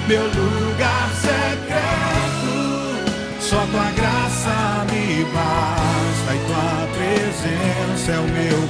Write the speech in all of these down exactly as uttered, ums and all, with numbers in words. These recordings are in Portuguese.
meu lugar secreto. Só tua graça me basta e tua presença é o meu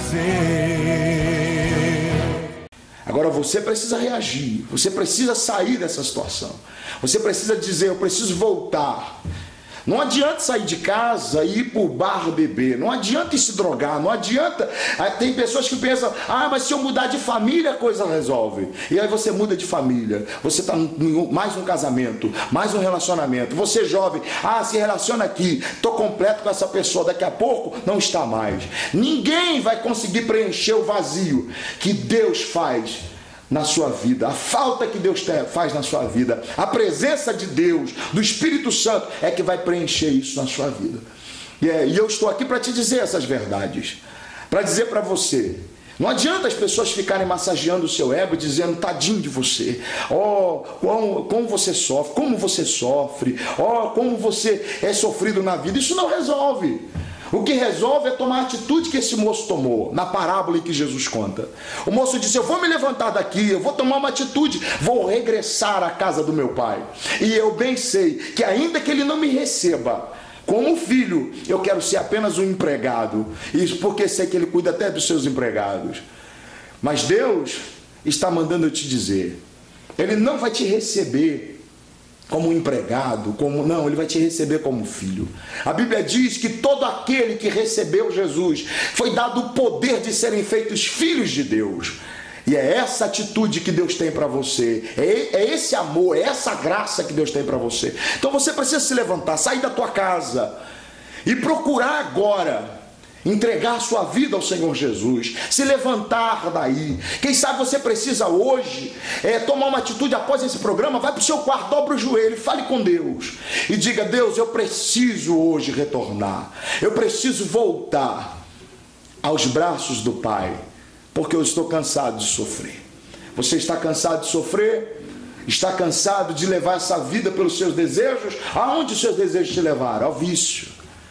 prazer. Agora você precisa reagir, você precisa sair dessa situação. Você precisa dizer, eu preciso voltar. Não adianta sair de casa e ir para o bar beber, não adianta ir se drogar, não adianta. Tem pessoas que pensam, ah, mas se eu mudar de família a coisa resolve. E aí você muda de família, você está em mais um casamento, mais um relacionamento. Você jovem, ah, se relaciona aqui, estou completo com essa pessoa, daqui a pouco não está mais. Ninguém vai conseguir preencher o vazio que Deus faz na sua vida, a falta que Deus faz na sua vida, a presença de Deus, do Espírito Santo, é que vai preencher isso na sua vida. E, é, e eu estou aqui para te dizer essas verdades, para dizer para você, não adianta as pessoas ficarem massageando o seu ego, dizendo, tadinho de você, ó, oh, como, como você sofre, como você sofre, ó, oh, como você é sofrido na vida. Isso não resolve. O que resolve é tomar a atitude que esse moço tomou, na parábola em que Jesus conta. O moço disse, eu vou me levantar daqui, eu vou tomar uma atitude, vou regressar à casa do meu pai. E eu bem sei que ainda que ele não me receba como filho, eu quero ser apenas um empregado. Isso porque sei que ele cuida até dos seus empregados. Mas Deus está mandando eu te dizer, ele não vai te receber como um empregado, como não, ele vai te receber como filho. A Bíblia diz que todo aquele que recebeu Jesus foi dado o poder de serem feitos filhos de Deus. E é essa atitude que Deus tem para você, é, é esse amor, é essa graça que Deus tem para você. Então você precisa se levantar, sair da tua casa e procurar agora entregar a sua vida ao Senhor Jesus, se levantar daí. Quem sabe você precisa hoje é, tomar uma atitude após esse programa, vai para o seu quarto, dobra o joelho, fale com Deus e diga, Deus, eu preciso hoje retornar, eu preciso voltar aos braços do Pai, porque eu estou cansado de sofrer. Você está cansado de sofrer? Está cansado de levar essa vida pelos seus desejos? Aonde os seus desejos te levaram? Ao vício.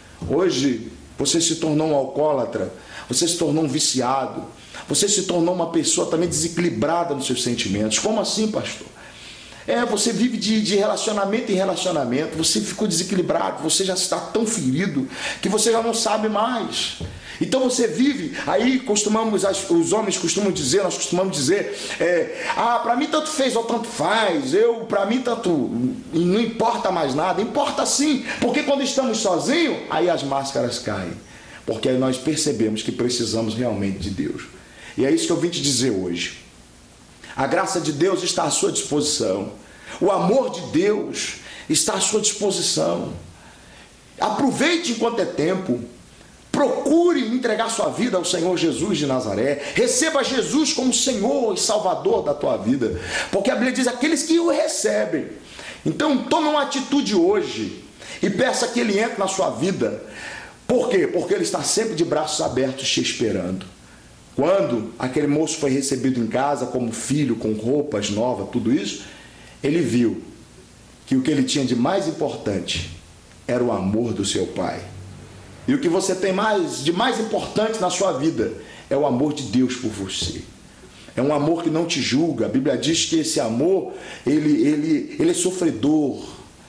Hoje você se tornou um alcoólatra, você se tornou um viciado, você se tornou uma pessoa também desequilibrada nos seus sentimentos. Como assim, pastor? É, você vive de, de relacionamento em relacionamento, você ficou desequilibrado, você já está tão ferido que você já não sabe mais. Então você vive, aí costumamos, os homens costumam dizer, nós costumamos dizer, é, ah, para mim tanto fez ou tanto faz, eu, para mim tanto, não importa mais nada. Importa sim, porque quando estamos sozinhos, aí as máscaras caem, porque aí nós percebemos que precisamos realmente de Deus. E é isso que eu vim te dizer hoje. A graça de Deus está à sua disposição, o amor de Deus está à sua disposição. Aproveite enquanto é tempo. Procure entregar sua vida ao Senhor Jesus de Nazaré. Receba Jesus como Senhor e Salvador da tua vida, porque a Bíblia diz, aqueles que o recebem. Então tome uma atitude hoje e peça que Ele entre na sua vida. Por quê? Porque Ele está sempre de braços abertos te esperando. Quando aquele moço foi recebido em casa como filho, com roupas novas, tudo isso, ele viu que o que ele tinha de mais importante era o amor do seu pai. E o que você tem mais, de mais importante na sua vida é o amor de Deus por você. É um amor que não te julga. A Bíblia diz que esse amor, ele, ele, ele é sofredor.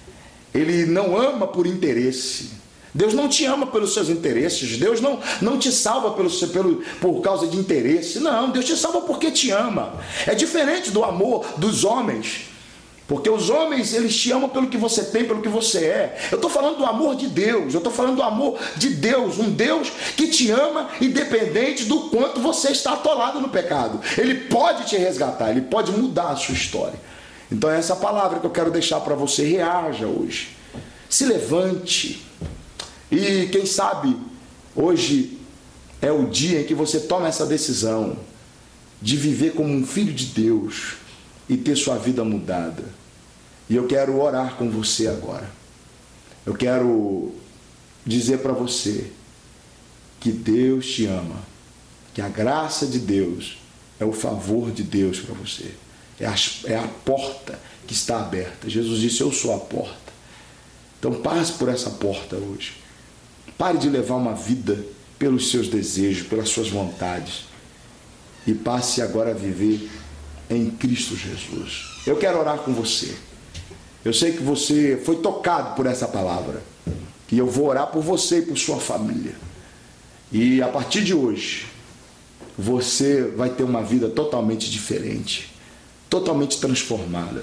Ele não ama por interesse. Deus não te ama pelos seus interesses. Deus não, não te salva pelo, pelo, por causa de interesse. Não, Deus te salva porque te ama. É diferente do amor dos homens. Porque os homens, eles te amam pelo que você tem, pelo que você é. Eu estou falando do amor de Deus. Eu estou falando do amor de Deus. Um Deus que te ama independente do quanto você está atolado no pecado. Ele pode te resgatar, Ele pode mudar a sua história. Então é essa palavra que eu quero deixar para você. Reaja hoje. Se levante. E quem sabe, hoje é o dia em que você toma essa decisão de viver como um filho de Deus e ter sua vida mudada. E eu quero orar com você agora. Eu quero dizer para você que Deus te ama, que a graça de Deus é o favor de Deus para você. É a, é a porta que está aberta. Jesus disse, eu sou a porta. Então passe por essa porta hoje. Pare de levar uma vida pelos seus desejos, pelas suas vontades. E passe agora a viver em Cristo Jesus. Eu quero orar com você. Eu sei que você foi tocado por essa palavra. E eu vou orar por você e por sua família. E a partir de hoje, você vai ter uma vida totalmente diferente, totalmente transformada.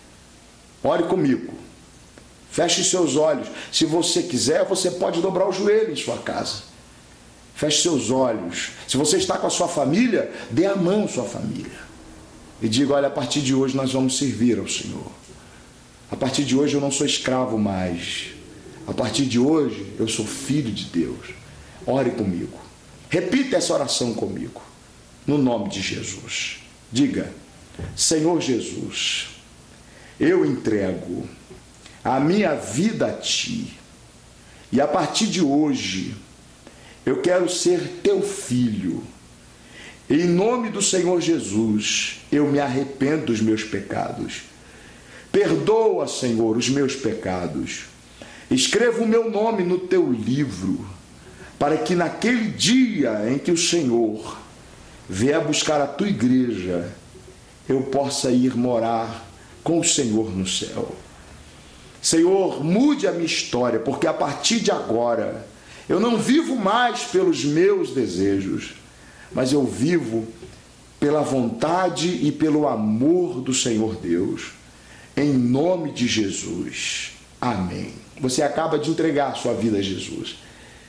Ore comigo. Feche seus olhos. Se você quiser, você pode dobrar o joelho em sua casa. Feche seus olhos. Se você está com a sua família, dê a mão à sua família. E diga, olha, a partir de hoje nós vamos servir ao Senhor. A partir de hoje eu não sou escravo mais. A partir de hoje eu sou filho de Deus. Ore comigo. Repita essa oração comigo. No nome de Jesus. Diga, Senhor Jesus, eu entrego a minha vida a Ti. E a partir de hoje, eu quero ser Teu filho. Em nome do Senhor Jesus, eu me arrependo dos meus pecados. Perdoa, Senhor, os meus pecados. Escreva o meu nome no Teu livro, para que naquele dia em que o Senhor vier buscar a Tua igreja, eu possa ir morar com o Senhor no céu. Senhor, mude a minha história, porque a partir de agora eu não vivo mais pelos meus desejos, mas eu vivo pela vontade e pelo amor do Senhor Deus. Em nome de Jesus. Amém. Você acaba de entregar a sua vida a Jesus.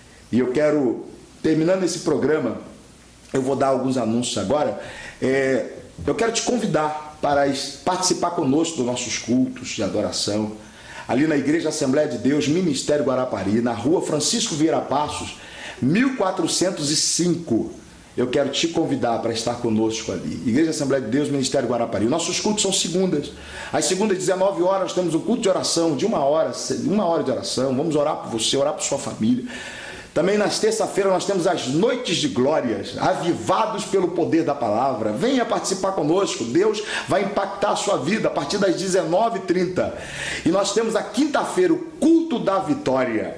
E eu quero, terminando esse programa, eu vou dar alguns anúncios agora. É, eu quero te convidar para participar conosco dos nossos cultos de adoração, ali na Igreja Assembleia de Deus, Ministério Guarapari, na rua Francisco Vieira Passos, mil quatrocentos e cinco. Eu quero te convidar para estar conosco ali. Igreja Assembleia de Deus, Ministério Guarapari. Nossos cultos são segundas. Às segundas, dezenove horas, nós temos um culto de oração de uma hora, uma hora de oração. Vamos orar por você, orar por sua família. Também nas terça-feiras nós temos as noites de glórias, avivados pelo poder da palavra. Venha participar conosco, Deus vai impactar a sua vida a partir das dezenove e trinta. E nós temos a quinta-feira, o culto da vitória,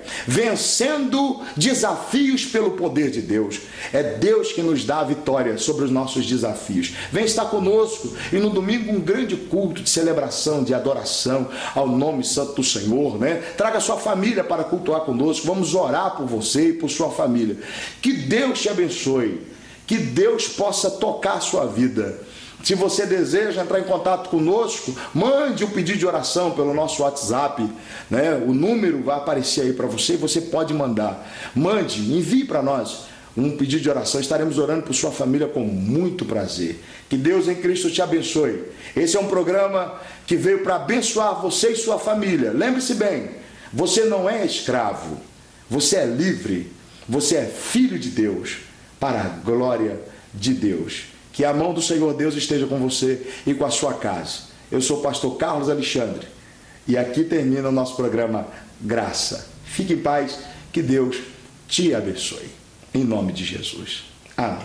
vencendo desafios pelo poder de Deus. É Deus que nos dá a vitória sobre os nossos desafios. Vem estar conosco. E no domingo um grande culto de celebração, de adoração ao nome santo do Senhor, né? Traga sua família para cultuar conosco. Vamos orar por você e por sua família. Que Deus te abençoe. Que Deus possa tocar a sua vida. Se você deseja entrar em contato conosco, mande um pedido de oração pelo nosso WhatsApp, né? O número vai aparecer aí para você e você pode mandar. Mande, envie para nós um pedido de oração. Estaremos orando por sua família com muito prazer. Que Deus em Cristo te abençoe. Esse é um programa que veio para abençoar você e sua família. Lembre-se bem, você não é escravo, você é livre, você é filho de Deus, para a glória de Deus. Que a mão do Senhor Deus esteja com você e com a sua casa. Eu sou o pastor Carlos Alexandre e aqui termina o nosso programa Graça. Fique em paz, que Deus te abençoe. Em nome de Jesus. Amém.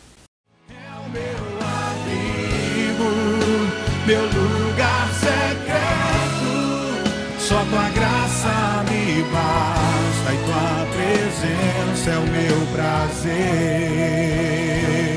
É o meu abrigo, meu lugar secreto, só tua graça me basta e tua presença é o meu prazer.